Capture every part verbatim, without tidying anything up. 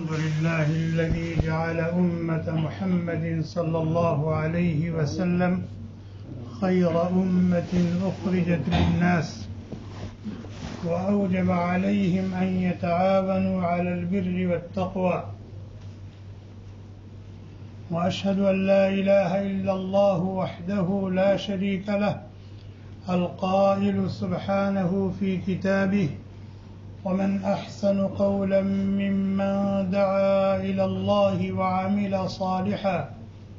الحمد لله الذي جعل أمة محمد صلى الله عليه وسلم خير أمة أخرجت للناس، وأوجب عليهم أن يتعاونوا على البر والتقوى، وأشهد أن لا إله إلا الله وحده لا شريك له القائل سبحانه في كتابه: ومن أحسن قولا ممن دعا إلى الله وعمل صالحا.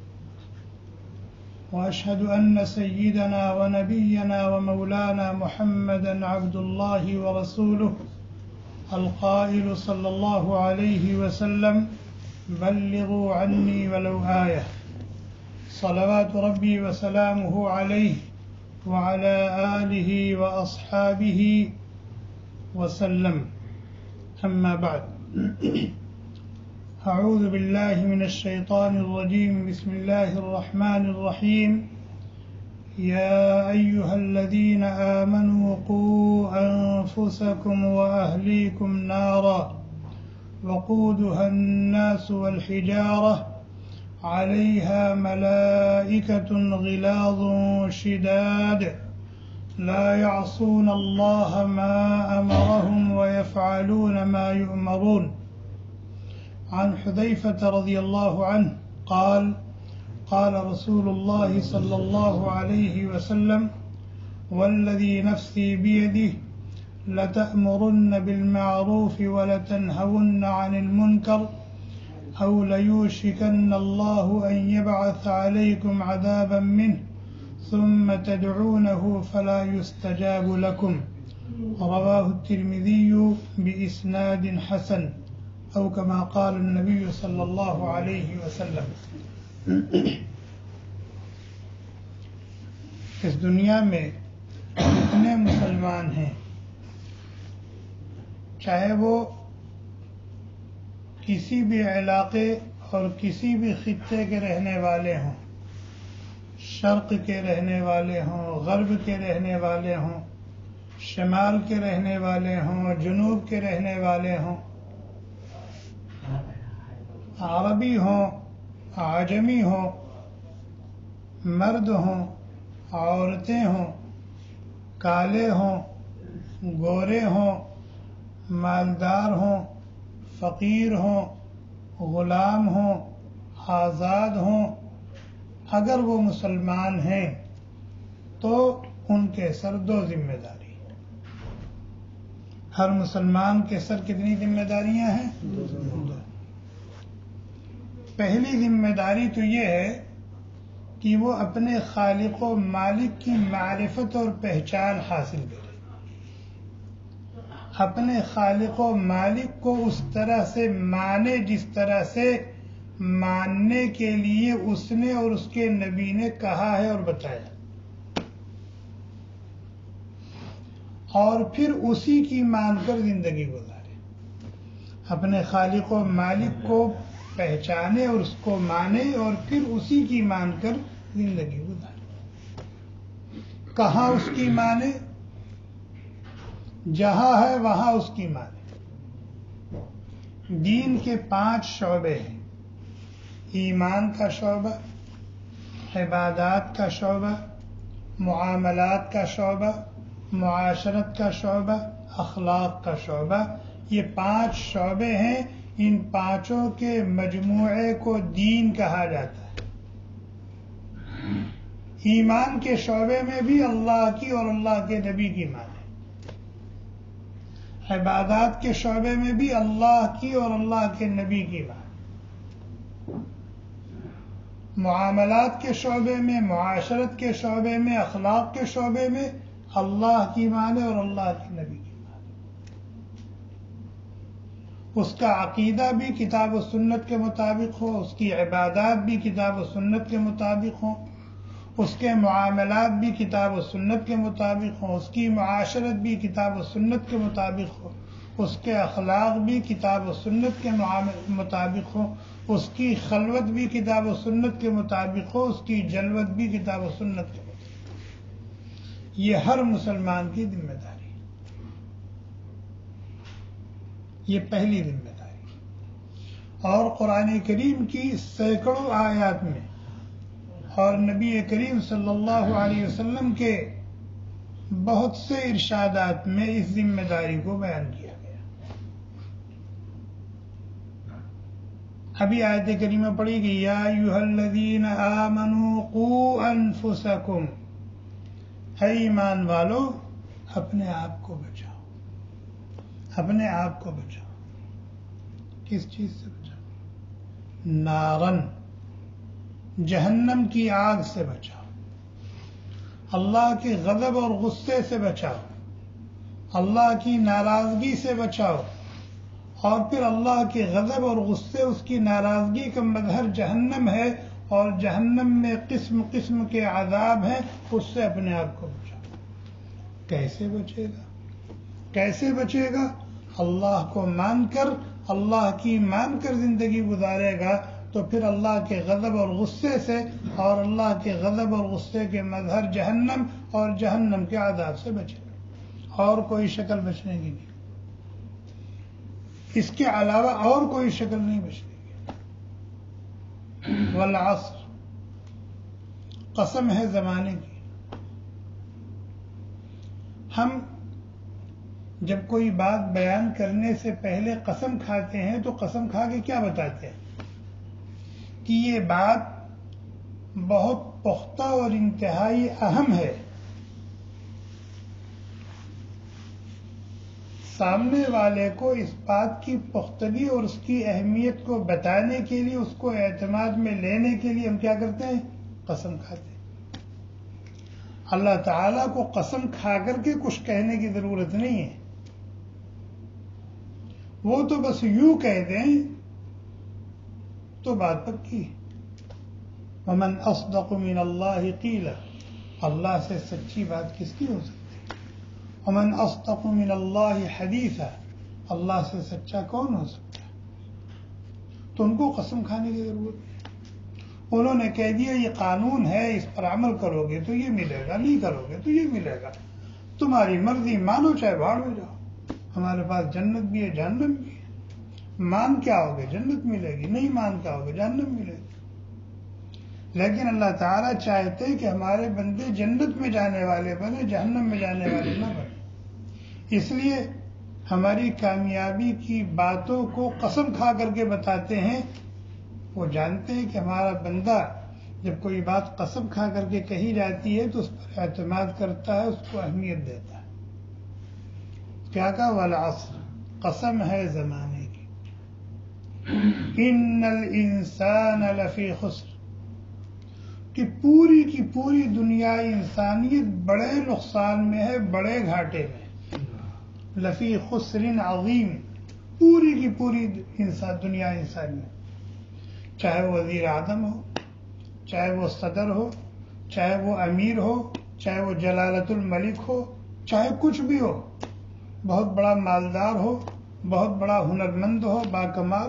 وأشهد أن سيدنا ونبينا ومولانا محمدا عبد الله ورسوله القائل صلى الله عليه وسلم: بلغوا عني ولو آية. صلوات ربي وسلامه عليه وعلى آله وأصحابه وسلم. أما بعد، أعوذ بالله من الشيطان الرجيم. بسم الله الرحمن الرحيم. يا أيها الذين آمنوا قوا أنفسكم وأهليكم نارا وقودها الناس والحجارة عليها ملائكة غلاظ شداد لا يعصون الله ما أمرهم ويفعلون ما يؤمرون. عن حذيفة رضي الله عنه قال: قال رسول الله صلى الله عليه وسلم: والذي نفسي بيده لتأمرن بالمعروف ولتنهون عن المنكر أو ليوشكن الله أن يبعث عليكم عذابا منه ثم تدعونه فلا يستجاب لكم. رواه الترمذي بإسناد حسن، أو كما قال النبي صلی اللہ علیہ وسلم. اس دنیا میں جتنے مسلمان ہیں، چاہے وہ کسی بھی علاقے اور کسی بھی خطے کے رہنے والے ہوں، شرق کے رہنے والے ہوں، غرب کے رہنے والے ہوں، شمال کے رہنے والے ہوں، جنوب کے رہنے والے ہوں، عربی ہوں، عجمی ہوں، مرد ہوں، عورتیں ہوں، کالے ہوں، گورے ہوں، مالدار ہوں، فقیر ہوں، غلام ہوں، آزاد ہوں، اگر وہ مسلمان ہیں تو ان کے سر دو ذمہ داری ہیں. ہر مسلمان کے سر کتنی ذمہ داریاں ہیں؟ دو. پہلی ذمہ داری تو یہ ہے کہ وہ اپنے خالق و مالک کی معرفت اور پہچان حاصل کرے، اپنے خالق و مالک کو اس طرح سے مانے جس طرح سے ماننے کے لیے اس نے اور اس کے نبی نے کہا ہے اور بتایا، اور پھر اسی کی مان کر زندگی گزارے. اپنے خالق و مالک کو پہچانے اور اس کو مانے اور پھر اسی کی مان کر زندگی گزارے. کہاں اس کی مانے؟ جہاں ہے وہاں اس کی مانے. دین کے پانچ شعبے ہیں: ایمان کا شعبہ، عبادات کا شعبہ، معاملات کا شعبہ، معاشرت کا شعبہ، اخلاق کا شعبہ. یہ پانچ شعبے ہیں. ان پانچوں کے مجموعے کو دین کہا جاتا ہے. ایمان کے شعبے میں بھی اللہ کی اور اللہ کے نبی کی مانے. عبادات کے شعبے میں بھی اللہ کی اور اللہ کے نبی کی مانے. معاملات کے شعبے میں، معاشرت کے شعبے میں، اخلاق کے شعبے میں اللہ کی مانے اور اللہ کے نبی کی مانے. اس کا عقیدہ بھی کتاب و سنت کے مطابق ہو، اس کی عبادات بھی کتاب و سنت کے مطابق ہوں، اس کے معاملات بھی کتاب و سنت کے مطابق ہوں، اس کی معاشرت بھی کتاب و سنت کے مطابق ہو، اس کے اخلاق بھی کتاب و سنت کے مطابق ہو، اس کی خلوت بھی کتاب و سنت کے مطابق ہو، اس کی جلوت بھی کتاب و سنت کے مطابق. یہ ہر مسلمان کی ذمہ داری ہے. یہ پہلی ذمہ داری. اور قرآن کریم کی سینکڑوں آیات میں اور نبی کریم صلی اللہ علیہ وسلم کے بہت سے ارشادات میں اس ذمہ داری کو بیان کیا گیا۔ ابھی آیت کریمہ پڑھی گئی، یا ایھا الذین آمنوا قوا انفسکم، اے ایمان والو اپنے آپ کو بچاؤ، اپنے آپ کو بچاؤ۔ کس چیز سے بچاؤ؟ نارن، جہنم کی آگ سے بچاؤ، اللہ کے غضب اور غصے سے بچاؤ، اللہ کی ناراضگی سے بچاؤ، اور پھر اللہ کے غضب اور غصے، اس کی ناراضگی کا مظہر جہنم ہے، اور جہنم میں قسم قسم کے عذاب ہیں، اس سے اپنے آپ کو بچاؤ۔ کیسے بچے گا؟ کیسے بچے گا؟ اللہ کو مان کر، اللہ کی مان کر زندگی گزارے گا تو پھر اللہ کے غضب اور غصے سے، اور اللہ کے غضب اور غصے کے مظہر جہنم اور جہنم کے عذاب سے بچے گا۔ اور کوئی شکل بچنے کی نہیں، اس کے علاوہ اور کوئی شکل نہیں بچنے کی۔ والعصر، قسم ہے زمانے کی۔ ہم جب کوئی بات بیان کرنے سے پہلے قسم کھاتے ہیں تو قسم کھا کے کیا بتاتے ہیں؟ کہ یہ بات بہت پختہ اور انتہائی اہم ہے، سامنے والے کو اس بات کی پختگی اور اس کی اہمیت کو بتانے کے لیے، اس کو اعتماد میں لینے کے لیے ہم کیا کرتے ہیں؟ قسم کھاتے ہیں۔ اللہ تعالیٰ کو قسم کھا کر کے کچھ کہنے کی ضرورت نہیں ہے، وہ تو بس یوں کہہ دیں تو بات پکی۔ ومن اصدق من اللہ قیلا، اللہ سے سچی بات کس کی ہو سکتی ہے؟ ومن اصدق من اللہ حدیثا، اللہ سے سچا کون ہو سکتا ہے؟ تو ان کو قسم کھانے کی ضرورت نہیں۔ انہوں نے کہہ دیا یہ قانون ہے، اس پر عمل کرو گے تو یہ ملے گا، نہیں کرو گے تو یہ ملے گا، تمہاری مرضی، مانو چاہے بھاڑ میں جاؤ، ہمارے پاس جنت بھی ہے جہنم بھی ہے، مان کیا ہوگے جنت ملے گی، نہیں مان کیا ہوگے جہنم ملے گی۔ لیکن اللہ تعالیٰ چاہتے کہ ہمارے بندے جنت میں جانے والے بنے، جہنم میں جانے والے نہ بنے، اس لیے ہماری کامیابی کی باتوں کو قسم کھا کر کے بتاتے ہیں۔ وہ جانتے ہیں کہ ہمارا بندہ جب کوئی بات قسم کھا کر کے کہی جاتی ہے تو اس پر اعتماد کرتا ہے، اس کو اہمیت دیتا ہے۔ کیا کہا؟ والعصر، قسم ہے زمانے کی، ان الانسان لفی خسر، کہ پوری کی پوری دنیا انسانیت بڑے نقصان میں ہے، بڑے گھاٹے میں۔ لفی خسر عظیم، پوری کی پوری انسان دنیا انسانیت، چاہے وہ وزیر اعظم ہو، چاہے وہ صدر ہو، چاہے وہ امیر ہو، چاہے وہ جلالت الملک ہو، چاہے کچھ بھی ہو، بہت بڑا مالدار ہو، بہت بڑا ہنرمند ہو، باکمال،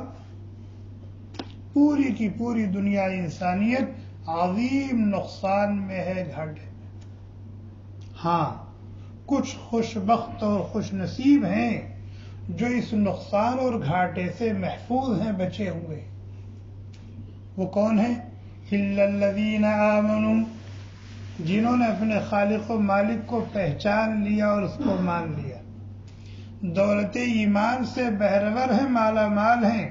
پوری کی پوری دنیا انسانیت عظیم نقصان میں ہے، گھاٹے میں۔ ہاں، کچھ خوش بخت اور خوش نصیب ہیں جو اس نقصان اور گھاٹے سے محفوظ ہیں، بچے ہوئے۔ وہ کون ہیں؟ الا الذین آمنوا، جنہوں نے اپنے خالق و مالک کو پہچان لیا اور اس کو مان لیا، دولت ایمان سے بہرور ہیں، مالا مال ہیں۔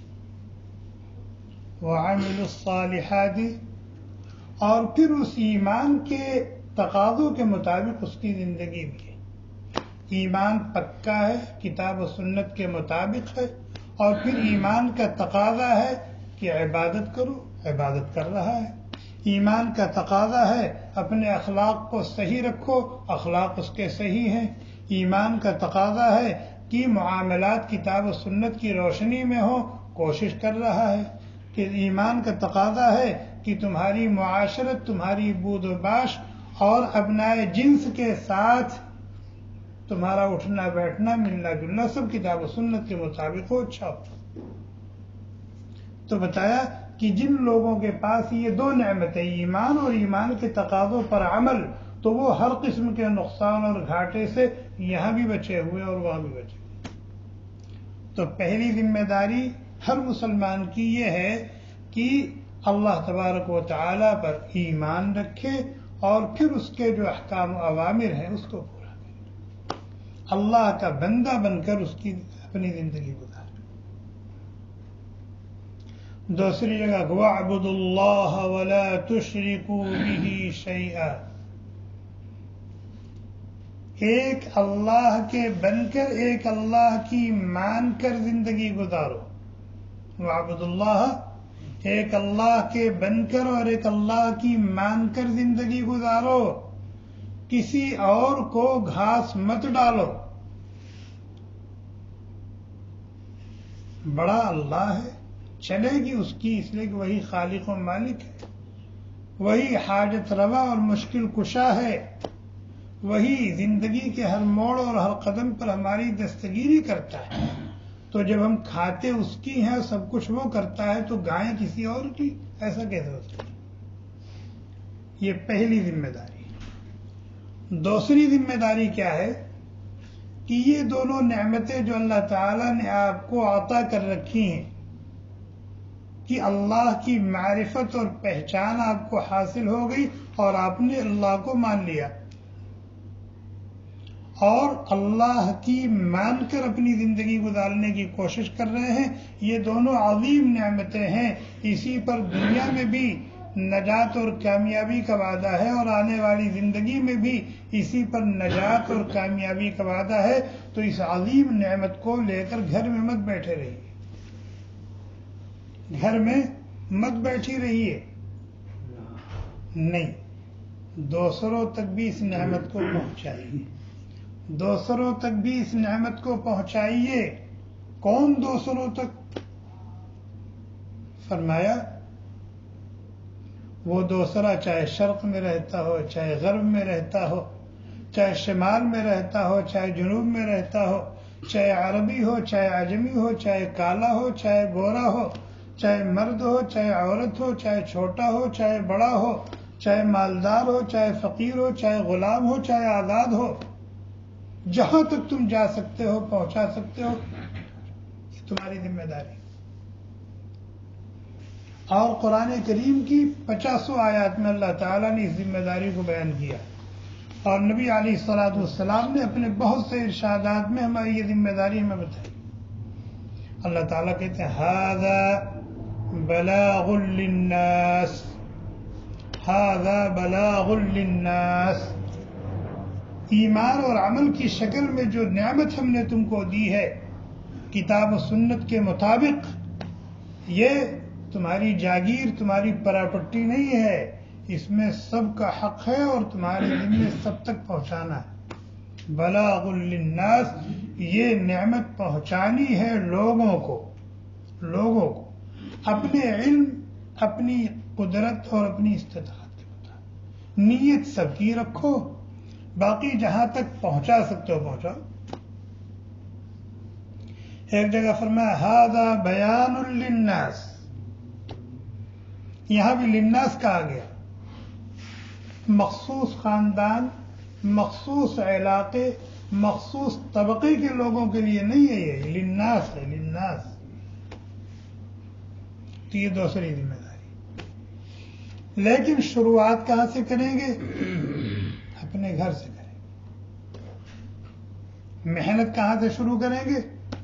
وعملوا الصالحات، اور پھر اس ایمان کے تقاضوں کے مطابق اس کی زندگی بھی ہے۔ ایمان پکا ہے، کتاب و سنت کے مطابق ہے، اور پھر ایمان کا تقاضا ہے کہ عبادت کرو، عبادت کر رہا ہے۔ ایمان کا تقاضا ہے اپنے اخلاق کو صحیح رکھو، اخلاق اس کے صحیح ہیں۔ ایمان کا تقاضا ہے کہ معاملات کتاب و سنت کی روشنی میں ہو، کوشش کر رہا ہے۔ کہ ایمان کا تقاضا ہے کہ تمہاری معاشرت، تمہاری بود و باش اور ابنائے جنس کے ساتھ تمہارا اٹھنا بیٹھنا، ملنا جلنا سب کتاب و سنت کے مطابق ہو، اچھا ہو۔ تو بتایا کہ جن لوگوں کے پاس یہ دو نعمتیں، ایمان اور ایمان کے تقاضوں پر عمل، تو وہ ہر قسم کے نقصان اور گھاٹے سے یہاں بھی بچے ہوئے اور وہاں بھی بچے ہوئے۔ تو پہلی ذمہ داری ہر مسلمان کی یہ ہے کہ اللہ تبارک و تعالیٰ پر ایمان رکھے اور پھر اس کے جو احکام و اوامر ہیں اس کو پورا کرے، اللہ کا بندہ بن کر اس کی اپنی زندگی گزارے۔ دوسری جگہ وَاعْبُدُوا اللَّهَ وَلَا تُشْرِكُوا بِهِ شَيْئًا، ایک اللہ کے بن کر ایک اللہ کی مان کر زندگی گزارو۔ وَاعْبُدُوا اللَّهَ، ایک اللہ کے بن کر اور ایک اللہ کی مان کر زندگی گزارو، کسی اور کو گھاس مت ڈالو۔ بڑا اللہ ہے، چلے گی اس کی، اس لیے کہ وہی خالق و مالک ہے، وہی حاجت روا اور مشکل کشا ہے، وہی زندگی کے ہر موڑ اور ہر قدم پر ہماری دستگیری کرتا ہے۔ تو جب ہم کھاتے اس کی ہیں، سب کچھ وہ کرتا ہے، تو گائیں کسی اور کی، ایسا کیسے ہو سکتا؟ یہ پہلی ذمہ داری۔ دوسری ذمہ داری کیا ہے کہ یہ دونوں نعمتیں جو اللہ تعالیٰ نے آپ کو عطا کر رکھی ہیں، کہ اللہ کی معرفت اور پہچان آپ کو حاصل ہو گئی اور آپ نے اللہ کو مان لیا، اور اللہ کی مان کر اپنی زندگی گزارنے کی کوشش کر رہے ہیں، یہ دونوں عظیم نعمتیں ہیں۔ اسی پر دنیا میں بھی نجات اور کامیابی کا وعدہ ہے، اور آنے والی زندگی میں بھی اسی پر نجات اور کامیابی کا وعدہ ہے۔ تو اس عظیم نعمت کو لے کر گھر میں مت بیٹھے رہیے، گھر میں مت بیٹھی رہیے، نہیں، دوسروں تک بھی اس نعمت کو پہنچائیے، دوسروں تک بھی اس نعمت کو پہنچائیے۔ کون دوسروں تک؟ فرمایا وہ دوسرا چاہے شرق میں رہتا ہو، چاہے غرب میں رہتا ہو، چاہے شمال میں رہتا ہو، چاہے جنوب میں رہتا ہو، چاہے عربی ہو، چاہے عجمی ہو، چاہے کالا ہو، چاہے گورا ہو، چاہے مرد ہو، چاہے عورت ہو، چاہے چھوٹا ہو، چاہے بڑا ہو، چاہے مالدار ہو، چاہے فقیر ہو، چاہے غلام ہو، چاہے آزاد ہو، جہاں تک تم جا سکتے ہو، پہنچا سکتے ہو، یہ تمہاری ذمہ داری۔ اور قرآن کریم کی پچاسوں آیات میں اللہ تعالیٰ نے اس ذمہ داری کو بیان کیا، اور نبی علیہ الصلوۃ والسلام نے اپنے بہت سے ارشادات میں ہماری یہ ذمہ داری ہمیں بتائی۔ اللہ تعالیٰ کہتے ہیں ھذا بلاغ للناس، ھذا بلاغ للناس، ایمان اور عمل کی شکل میں جو نعمت ہم نے تم کو دی ہے کتاب و سنت کے مطابق، یہ تمہاری جاگیر، تمہاری پراپرٹی نہیں ہے، اس میں سب کا حق ہے اور تمہارے ذمہ سب تک پہنچانا ہے۔ بلاغ للناس، یہ نعمت پہنچانی ہے لوگوں کو، لوگوں کو اپنے علم، اپنی قدرت اور اپنی استطاعت کے مطابق۔ نیت سب کی رکھو، باقی جہاں تک پہنچا سکتے ہو پہنچاؤ۔ ایک جگہ فرمایا ھذا بیان للناس، یہاں بھی للناس کہا گیا، مخصوص خاندان، مخصوص علاقے، مخصوص طبقے کے لوگوں کے لیے نہیں ہے، یہ للناس ہے، للناس۔ تو یہ دوسری ذمہ داری، لیکن شروعات کہاں سے کریں گے؟ اپنے گھر سے کریں گے۔ محنت کہاں سے شروع کریں گے؟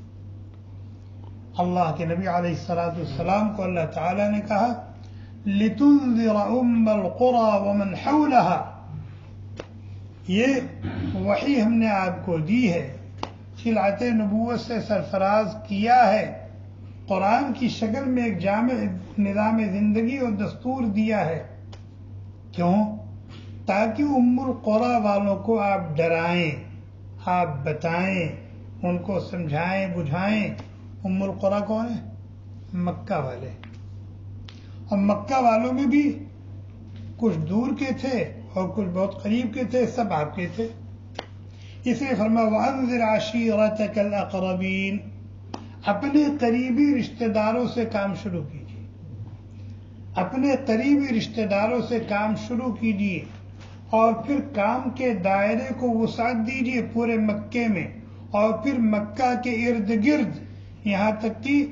اللہ کے نبی علیہ الصلوۃ والسلام کو اللہ تعالیٰ نے کہا لِتُنذِرَ أُمَّ الْقُرَى وَمَنْ حَوْلَهَا، یہ وحی ہم نے آپ کو دی ہے، خلعت نبوت سے سرفراز کیا ہے، قرآن کی شکل میں ایک جامع نظام زندگی اور دستور دیا ہے۔ کیوں؟ تاکہ ام القری والوں کو آپ ڈرائیں، آپ بتائیں، ان کو سمجھائیں بجھائیں۔ ام القری کون ہے؟ مکہ والے، اور مکہ والوں میں بھی کچھ دور کے تھے اور کچھ بہت قریب کے تھے، سب آپ کے تھے۔ اس لیے فرمایا وَأَنذِرْ عَشِيرَتَكَ الْأَقْرَبِينَ، اپنے قریبی رشتہ داروں سے کام شروع کیجیے، اپنے قریبی رشتہ داروں سے کام شروع کیجیے، اور پھر کام کے دائرے کو وسعت دیجیے پورے مکے میں، اور پھر مکہ کے ارد گرد، یہاں تک کہ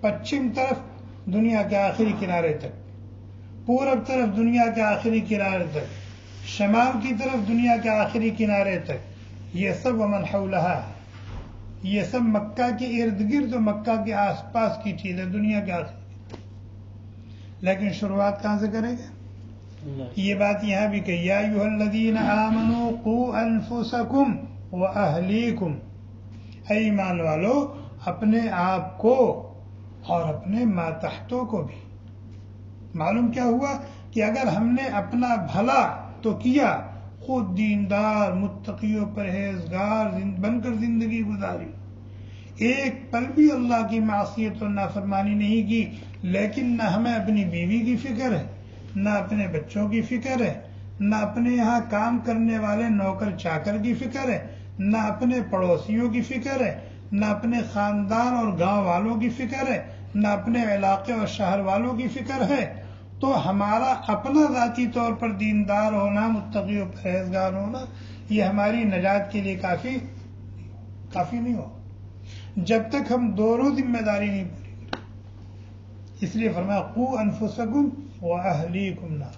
پچھم طرف دنیا کے آخری کنارے تک، پورب طرف دنیا کے آخری کنارے تک، شمال کی طرف دنیا کے آخری کنارے تک، یہ سب ومن حولہا ہے، یہ سب مکہ کے ارد گرد و مکہ کے آس پاس کی چیز ہے، دنیا کے آخری. لیکن شروعات کہاں سے کریں گے؟ یہ بات یہاں بھی کہی، یا ایھا الذین آمنوا قوا انفسکم واہلیکم، اے ایمان والو اپنے آپ کو اور اپنے ماتحتوں کو بھی. معلوم کیا ہوا کہ اگر ہم نے اپنا بھلا تو کیا، خود دیندار متقی و پرہیزگار بن کر زندگی گزاری، ایک پل بھی اللہ کی معصیت و نافرمانی نہیں کی، لیکن نہ ہمیں اپنی بیوی کی فکر ہے، نہ اپنے بچوں کی فکر ہے، نہ اپنے یہاں کام کرنے والے نوکر چاکر کی فکر ہے، نہ اپنے پڑوسیوں کی فکر ہے، نہ اپنے خاندان اور گاؤں والوں کی فکر ہے، نہ اپنے علاقے اور شہر والوں کی فکر ہے. تو ہمارا اپنا ذاتی طور پر دیندار ہونا، متقی و پرہیزگار ہونا، یہ ہماری نجات کے لیے کافی کافی نہیں ہو جب تک ہم دونوں ذمہ داری نہیں پوری کریں. اس لیے فرمایا قوا انفسکم واہلیکم نارا.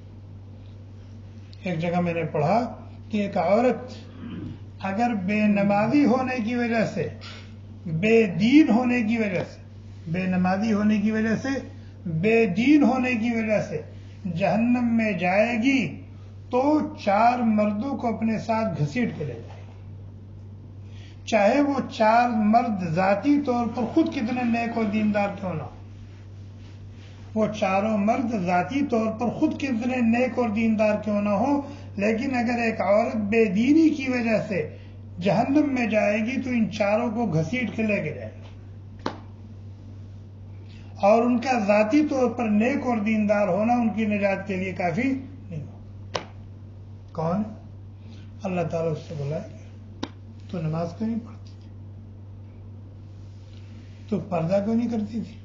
ایک جگہ میں نے پڑھا کہ ایک عورت اگر بے نمازی ہونے کی وجہ سے، بے دین ہونے کی وجہ سے، بے نمازی ہونے کی وجہ سے، بے دین ہونے کی وجہ سے جہنم میں جائے گی تو چار مردوں کو اپنے ساتھ گھسیٹ کے لے جائے گی، چاہے وہ چار مرد ذاتی طور پر خود کتنے نیک و دیندار کیوں نہ ہو. وہ چاروں مرد ذاتی طور پر خود کتنے نیک اور دیندار کیوں نہ ہو، لیکن اگر ایک عورت بے دینی کی وجہ سے جہنم میں جائے گی تو ان چاروں کو گھسیٹ کے لے کے جائے گی، اور ان کا ذاتی طور پر نیک اور دیندار ہونا ان کی نجات کے لیے کافی نہیں ہو. کون؟ اللہ تعالیٰ اس سے بلائے گا تو نماز کیوں نہیں پڑھتی تھی، تو پردہ کیوں نہیں کرتی تھی،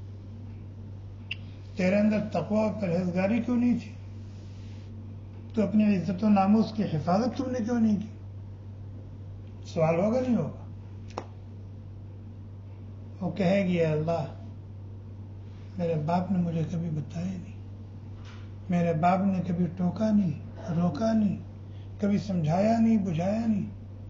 تیرے اندر تقوی اور پرہیزگاری کیوں نہیں تھی، تو اپنی عزت و ناموس کی حفاظت تم نے کیوں نہیں کی؟ سوال ہوگا نہیں ہوگا؟ وہ کہے گی اے اللہ میرے باپ نے مجھے کبھی بتایا نہیں، میرے باپ نے کبھی ٹوکا نہیں، روکا نہیں، کبھی سمجھایا نہیں، بجھایا نہیں.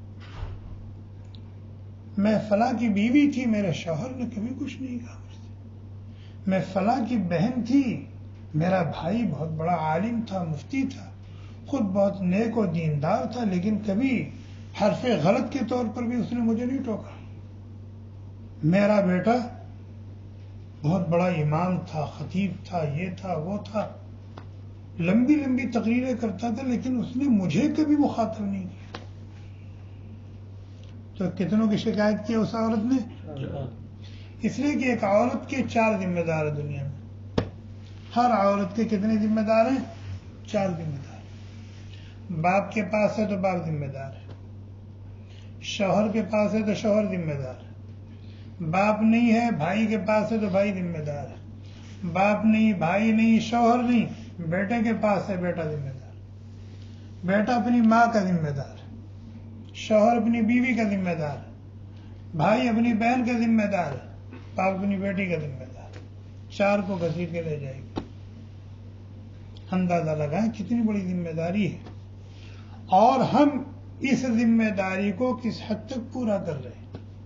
میں فلاں کی بیوی تھی، میرے شوہر نے کبھی کچھ نہیں کہا مجھ سے. میں فلاں کی بہن تھی، میرا بھائی بہت بڑا عالم تھا، مفتی تھا، خود بہت نیک و دیندار تھا، لیکن کبھی حرف غلط کے طور پر بھی اس نے مجھے نہیں ٹوکا. میرا بیٹا بہت بڑا امام تھا، خطیب تھا، یہ تھا وہ تھا، لمبی لمبی تقریریں کرتا تھا، لیکن اس نے مجھے کبھی مخاطب نہیں کیا. تو کتنوں کی شکایت کی اس عورت نے؟ اس لیے کہ ایک عورت کے چار ذمہ دار ہیں دنیا میں. ہر عورت کے کتنے ذمہ دار ہیں؟ چار ذمہ دار. باپ کے پاس ہے تو باپ ذمہ دار ہے، شوہر کے پاس ہے تو شوہر ذمہ دار ہے، باپ نہیں ہے بھائی کے پاس ہے تو بھائی ذمہ دار ہے، باپ نہیں، بھائی نہیں، شوہر نہیں، بیٹے کے پاس ہے بیٹا ذمہ دار، بیٹا اپنی ماں کا ذمہ دار، شوہر اپنی بیوی کا ذمہ دار، بھائی اپنی بہن کا ذمہ دار، باپ اپنی بیٹی کا ذمہ دار. چار کو گھسیٹ کے لے جائے گی. اندازہ لگائیں کتنی بڑی ذمہ داری ہے، اور ہم اس ذمہ داری کو کس حد تک پورا کر رہے ہیں.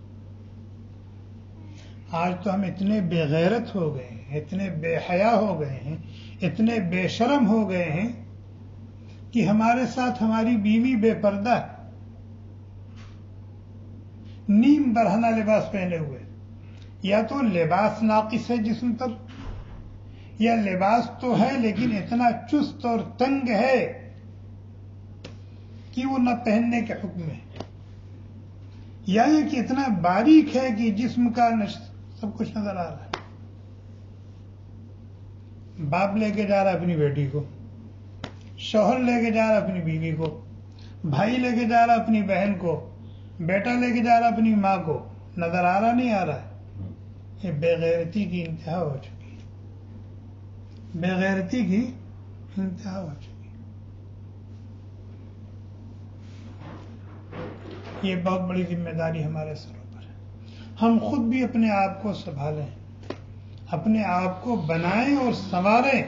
آج تو ہم اتنے بے غیرت ہو گئے ہیں، اتنے بے حیا ہو گئے ہیں، اتنے بے شرم ہو گئے ہیں کہ ہمارے ساتھ ہماری بیوی بے پردہ ہے، نیم برہنہ لباس پہنے ہوئے، یا تو لباس ناقص ہے جسم پر، یا لباس تو ہے لیکن اتنا چست اور تنگ ہے کہ وہ نہ پہننے کے حکم ہے، یا یہ کہ اتنا باریک ہے کہ جسم کا سب کچھ نظر آ رہا ہے. باپ لے کے جا رہا اپنی بیٹی کو، شوہر لے کے جا رہا اپنی بیوی کو، بھائی لے کے جا رہا اپنی بہن کو، بیٹا لے کے جا رہا اپنی ماں کو. نظر آ رہا نہیں آ رہا ہے؟ یہ بے غیرتی کی انتہا ہو چکی ہے، بے غیرتی کی انتہا ہو چکی ہے. یہ بہت بڑی ذمہ داری ہمارے سروں پر ہے. ہم خود بھی اپنے آپ کو سنبھالیں. اپنے آپ کو بنائیں اور سنواریں،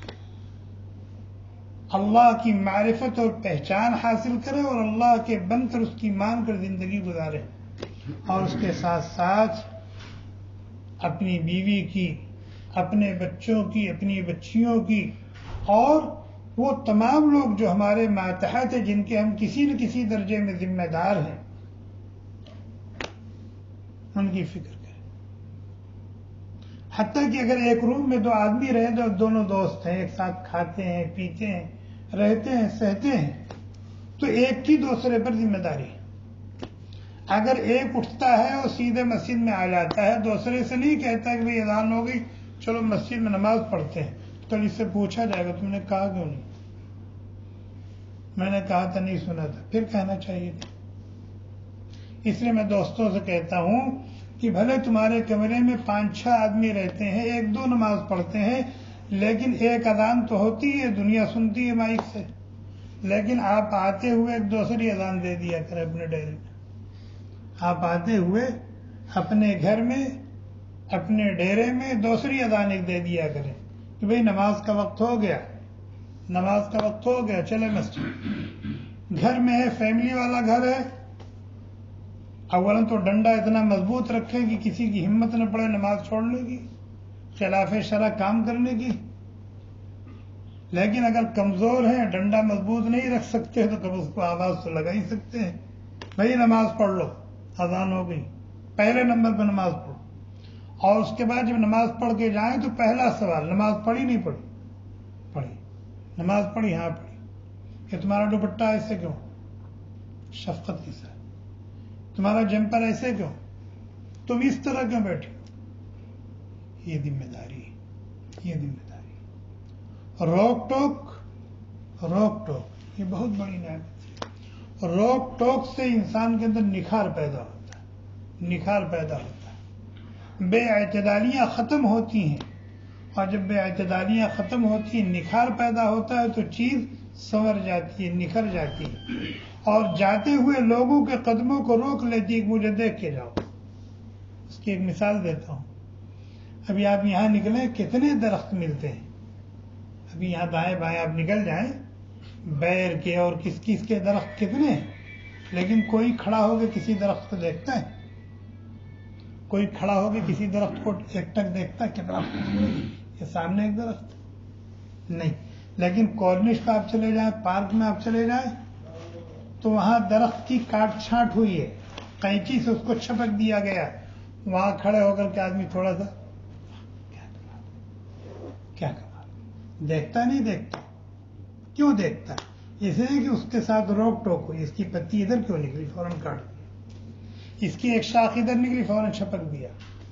اللہ کی معرفت اور پہچان حاصل کریں اور اللہ کے بن کر اس کی مان کر زندگی گزاریں، اور اس کے ساتھ ساتھ اپنی بیوی کی، اپنے بچوں کی، اپنی بچیوں کی، اور وہ تمام لوگ جو ہمارے ماتحت ہیں، جن کے ہم کسی نہ کسی درجے میں ذمہ دار ہیں، ان کی فکر کریں۔ حتیٰ کہ اگر ایک روم میں دو آدمی رہے، جو دونوں دوست ہیں، ایک ساتھ کھاتے ہیں، پیتے ہیں، رہتے ہیں، سہتے ہیں، تو ایک کی دوسرے پر ذمہ داری ہے۔ اگر ایک اٹھتا ہے اور سیدھے مسجد میں آ جاتا ہے، دوسرے سے نہیں کہتا کہ بھئی اذان ہو گئی چلو مسجد میں نماز پڑھتے ہیں، تو اس سے پوچھا جائے گا تم نے کہا کیوں نہیں؟ میں نے کہا تھا، نہیں سنا تھا، پھر کہنا چاہیے تھا۔ اس لیے میں دوستوں سے کہتا ہوں کہ بھلے تمہارے کمرے میں پانچ چھ آدمی رہتے ہیں، ایک دو نماز پڑھتے ہیں، لیکن ایک اذان تو ہوتی ہے، دنیا سنتی ہے مائک سے، لیکن آپ آتے ہوئے ایک دوسری اذان دے دیا کریں اپنے ڈیرے میں۔ آپ آتے ہوئے اپنے گھر میں، اپنے ڈیرے میں دوسری اذان ایک دے دیا کریں کہ بھئی نماز کا وقت ہو گیا، نماز کا وقت ہو گیا، چلے مسجد۔ گھر میں ہے، فیملی والا گھر ہے، اولاً تو ڈنڈا اتنا مضبوط رکھیں کہ کسی کی ہمت نہ پڑے نماز چھوڑنے کی، خلاف شرع کام کرنے کی۔ لیکن اگر کمزور ہیں، ڈنڈا مضبوط نہیں رکھ سکتے تو کب اس کو آواز تو لگا ہی سکتے ہیں، بھائی نماز پڑھ لو، اذان ہو گئی، پہلے نمبر پہ نماز پڑھو۔ اور اس کے بعد جب نماز پڑھ کے جائیں تو پہلا سوال، نماز پڑھی نہیں پڑھی؟ پڑھی۔ نماز پڑھی؟ ہاں پڑھی۔ کہ تمہارا دوپٹہ ایسے کیوں؟ شفقت کے ساتھ۔ تمہارا جمپر ایسے کیوں؟ تم اس طرح کیوں بیٹھے؟ یہ ذمہ داری، یہ ذمہ داری۔ روک ٹوک، روک ٹوک یہ بہت بڑی نعمت ہے۔ روک ٹوک سے انسان کے اندر نکھار پیدا ہوتا ہے، نکھار پیدا ہوتا ہے، بے اعتدالیاں ختم ہوتی ہیں، اور جب بے اعتدالیاں ختم ہوتی ہیں، نکھار پیدا ہوتا ہے، تو چیز سنور جاتی ہے، نکھر جاتی ہے، اور جاتے ہوئے لوگوں کے قدموں کو روک لیتی ہے کہ مجھے دیکھ کے جاؤ۔ اس کی ایک مثال دیتا ہوں۔ ابھی آپ یہاں نکلیں، کتنے درخت ملتے ہیں؟ ابھی یہاں دائیں بائیں آپ نکل جائیں، بیر کے اور کس کس کے درخت کتنے ہیں، لیکن کوئی کھڑا ہو کے کسی درخت کو دیکھتا ہے؟ کوئی کھڑا ہو کے کسی درخت کو ایک ٹک دیکھتا ہے کتنا یہ سامنے ایک درخت؟ نہیں۔ لیکن کارنش پہ آپ چلے جائیں، پارک میں آپ چلے جائیں، تو وہاں درخت کی کاٹ چھانٹ ہوئی ہے، قینچی سے اس کو چھپک دیا گیا، وہاں کھڑے ہو کر کے آدمی تھوڑا سا کیا کمال، دیکھتا نہیں دیکھتا؟ کیوں دیکھتا؟ اس لیے کہ اس کے ساتھ روک ٹوک ہوئی، اس کی پتی ادھر کیوں نکلی، فوراً کاٹ دیا، اس کی ایک شاخ ادھر نکلی، فوراً چھپک دیا۔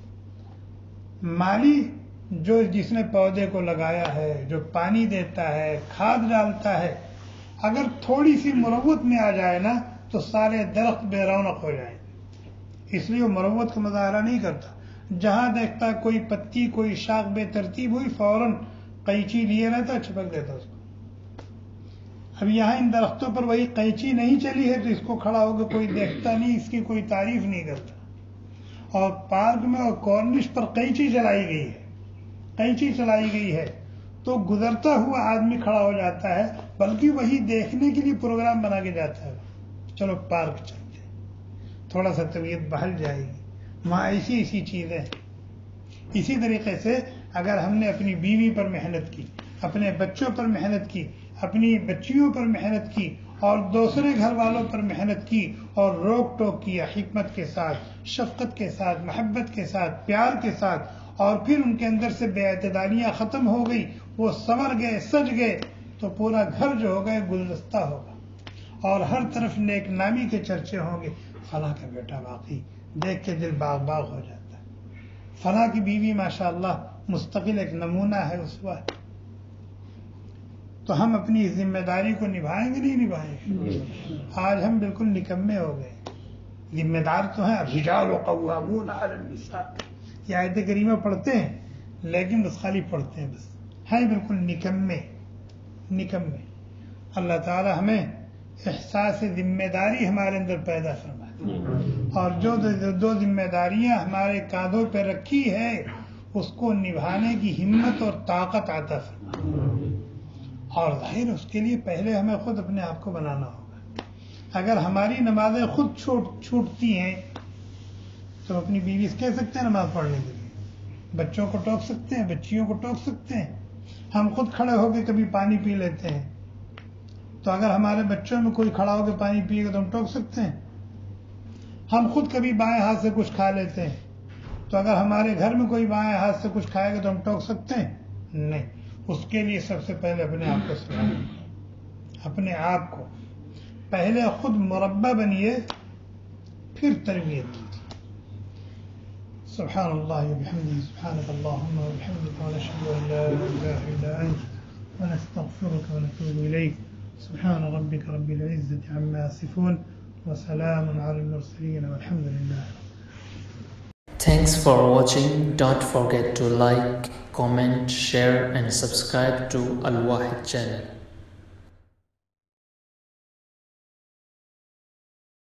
مالی جو جس نے پودے کو لگایا ہے، جو پانی دیتا ہے، کھاد ڈالتا ہے، اگر تھوڑی سی مروت میں آ جائے نا تو سارے درخت بے رونق ہو جائیں۔ اس لیے وہ مروت کا مظاہرہ نہیں کرتا، جہاں دیکھتا کوئی پتی، کوئی شاخ بے ترتیب ہوئی، فوراً قینچی لیے رہتا، چھپک دیتا اس کو۔ اب یہاں ان درختوں پر وہی قینچی نہیں چلی ہے تو اس کو کھڑا ہو کے کوئی دیکھتا نہیں، اس کی کوئی تعریف نہیں کرتا۔ اور پارک میں اور کارنش پر قینچی چلائی گئی ہے، قینچی چلائی گئی ہے تو گزرتا ہوا آدمی کھڑا ہو جاتا ہے، بلکہ وہی دیکھنے کے لیے پروگرام بنا کے جاتا ہے، چلو پارک چلتے ہیں، تھوڑا سا طبیعت بہل جائے گی، وہاں ایسی ایسی چیزیں۔ اسی طریقے سے اگر ہم نے اپنی بیوی پر محنت کی، اپنے بچوں پر محنت کی، اپنی بچیوں پر محنت کی، اور دوسرے گھر والوں پر محنت کی، اور روک ٹوک کیا حکمت کے ساتھ، شفقت کے ساتھ، محبت کے ساتھ، پیار کے ساتھ، اور پھر ان کے اندر سے بے اعتدالیاں ختم ہو گئی، وہ سنور گئے، سج گئے، تو پورا گھر جو ہوگا گلدستہ ہوگا، اور ہر طرف نیک نامی کے چرچے ہوں گے، فلاں کا بیٹا واقعی دیکھ کے دل باغ باغ ہو جاتا ہے، فلاں کی بیوی ماشاءاللہ مستقل ایک نمونہ ہے، اسوہ ہے۔ تو ہم اپنی ذمہ داری کو نبھائیں گے نہیں نبھائیں گے؟ آج ہم بالکل نکمے ہو گئے، ذمہ دار تو ہیں، الرجال قوامون علی النساء، یہ آیت کریمہ پڑھتے ہیں لیکن بس خالی پڑھتے ہیں، بس ہیں بالکل نکمے نکمے۔ اللہ تعالی ہمیں احساس ذمہ داری ہمارے اندر پیدا فرمائے، اور جو دو ذمہ داریاں ہمارے کاندھوں پہ رکھی ہے اس کو نبھانے کی ہمت اور طاقت عطا فرما. اور ظاہر اس کے لیے پہلے ہمیں خود اپنے آپ کو بنانا ہوگا. اگر ہماری نمازیں خود چھوٹ چھوٹتی ہیں تو اپنی بیوی سے کہہ سکتے ہیں نماز پڑھنے کے لیے, بچوں کو ٹوک سکتے ہیں, بچیوں کو ٹوک سکتے ہیں. ہم خود کھڑے ہو کے کبھی پانی پی لیتے ہیں, تو اگر ہمارے بچوں میں کوئی کھڑا ہو کے پانی پیے گا تو ہم ٹوک سکتے ہیں. ہم خود کبھی بائیں ہاتھ سے کچھ کھا لیتے ہیں, تو اگر ہمارے گھر میں کوئی بائیں ہاتھ سے کچھ کھائے گا تو ہم ٹوک سکتے ہیں؟ نہیں. اس کے لیے سب سے پہلے اپنے آپ کو سدھاریں, اپنے آپ کو پہلے خود مربع بنیے, پھر تربیت کیجیے. سبحان اللہ وبحمدہ, سبحانک اللہم وبحمدک, ونشہد ان لا الہ الا انت, ونستغفرک ونتوب الیک. سبحان ربک رب العزة عما يصفون, وسلام على المرسلين, والحمد لله. Thanks for watching. Don't forget to like, comment, share and subscribe to Al Wahid channel.